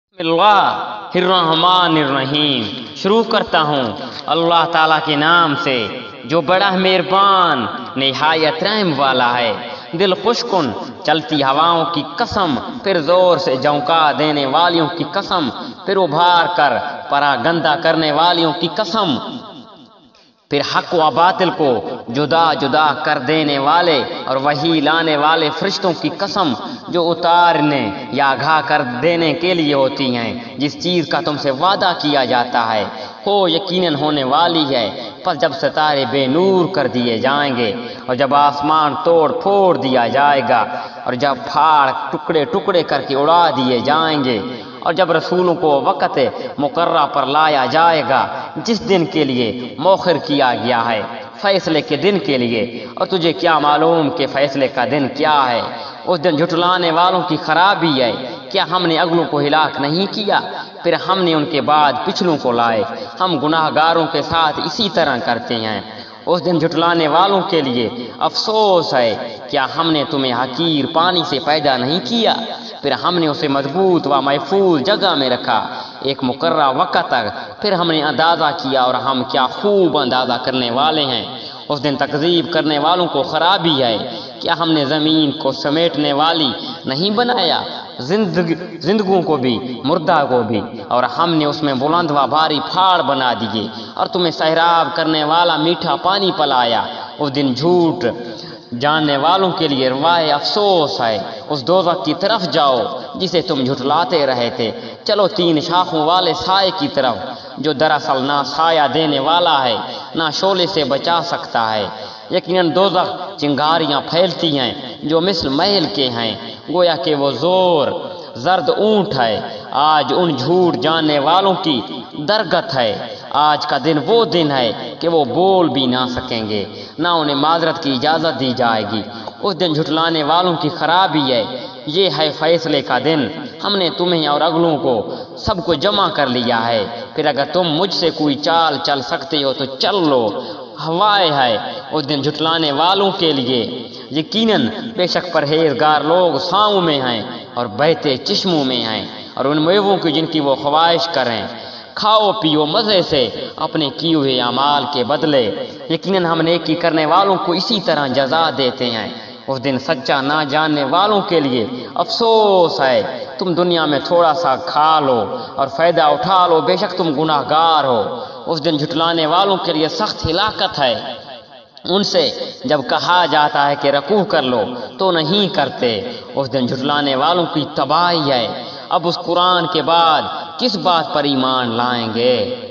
اللہ الرحمن الرحیم، شروع کرتا ہوں اللہ تعالیٰ کے نام سے جو بڑا مہربان نہایت رحم والا ہے۔ دل خوش کن چلتی ہواؤں کی قسم، پھر زور سے جھونکا دینے والیوں کی قسم، پھر ابھار کر پرا گندا کرنے والیوں کی قسم، پھر حق و باطل کو جدا جدا کر دینے والے اور وحی لانے والے فرشتوں کی قسم جو اتارنے یا آگاہ کر دینے کے لیے ہوتی ہیں جس چیز کا تم سے وعدہ کیا جاتا ہے، ہو یقیناً ہونے والی ہے۔ پس جب ستارے بے نور کر دیے جائیں گے اور جب آسمان توڑ پھوڑ دیا جائے گا اور جب پھاڑ ٹکڑے ٹکڑے کر کے اڑا دیے جائیں گے اور جب رسولوں کو وقت مقررہ پر لایا جائے گا جس دن کے لیے مؤخر کیا گیا ہے، فیصلے کے دن کے لیے، اور تجھے کیا معلوم کہ فیصلے کا دن کیا ہے؟ اس دن جھٹلانے والوں کی خرابی ہے۔ کیا ہم نے اگلوں کو ہلاک نہیں کیا؟ پھر ہم نے ان کے بعد پچھلوں کو لائے، ہم گناہ گاروں کے ساتھ اسی طرح کرتے ہیں۔ اس دن جھٹلانے والوں کے لیے افسوس ہے۔ کیا ہم نے تمہیں حقیر پانی سے پیدا نہیں کیا؟ پھر ہم نے اسے مضبوط و محفوظ جگہ میں رکھا ایک مقررہ وقت تک، پھر ہم نے اندازہ کیا اور ہم کیا خوب اندازہ کرنے والے ہیں۔ اس دن تکذیب کرنے والوں کو خرابی ہے۔ کیا ہم نے زمین کو سمیٹنے والی نہیں بنایا، زندگوں کو بھی مردہ کو بھی، اور ہم نے اس میں بلند و بھاری پہاڑ بنا دیے اور تمہیں سیراب کرنے والا میٹھا پانی پلایا۔ اس دن جھوٹ جاننے والوں کے لیے روائے افسوس ہے۔ اس دوزخ کی طرف جاؤ جسے تم جھٹلاتے رہے تھے، چلو 3 شاخوں والے سائے کی طرف جو دراصل نہ سایہ دینے والا ہے نہ شعلے سے بچا سکتا ہے۔ یقیناً دوزخ چنگاریاں پھیلتی ہیں جو مثل محل کے ہیں، گویا کہ وہ زرد اونٹ ہے۔ آج ان جھوٹ جاننے والوں کی درگت ہے۔ آج کا دن وہ دن ہے کہ وہ بول بھی نہ سکیں گے، نہ انہیں معذرت کی اجازت دی جائے گی۔ اس دن جھٹلانے والوں کی خرابی ہے۔ یہ ہے فیصلے کا دن۔ ہم نے تمہیں اور اگلوں کو سب کو جمع کر لیا ہے، پھر اگر تم مجھ سے کوئی چال چل سکتے ہو تو چل لو۔ ہوائے ہے اس دن جھٹلانے والوں کے لیے۔ یقیناً بے شک پرہیزگار لوگ ساؤں میں ہیں اور بہتے چشموں میں ہیں، اور ان میووں کی جن کی وہ خواہش کریں۔ کھاؤ پیو مزے سے اپنے کیے ہوئے اعمال کے بدلے، یقیناً ہم نیکی کرنے والوں کو اسی طرح جزا دیتے ہیں۔ اس دن سچا نہ جاننے والوں کے لیے افسوس ہے۔ تم دنیا میں تھوڑا سا کھا لو اور فائدہ اٹھا لو، بے شک تم گناہ گار ہو۔ اس دن جھٹلانے والوں کے لیے سخت ہلاکت ہے۔ ان سے جب کہا جاتا ہے کہ رکوع کر لو تو نہیں کرتے۔ اس دن جھٹلانے والوں کی تباہی ہے۔ اب اس قرآن کے بعد کس بات پر ایمان لائیں گے؟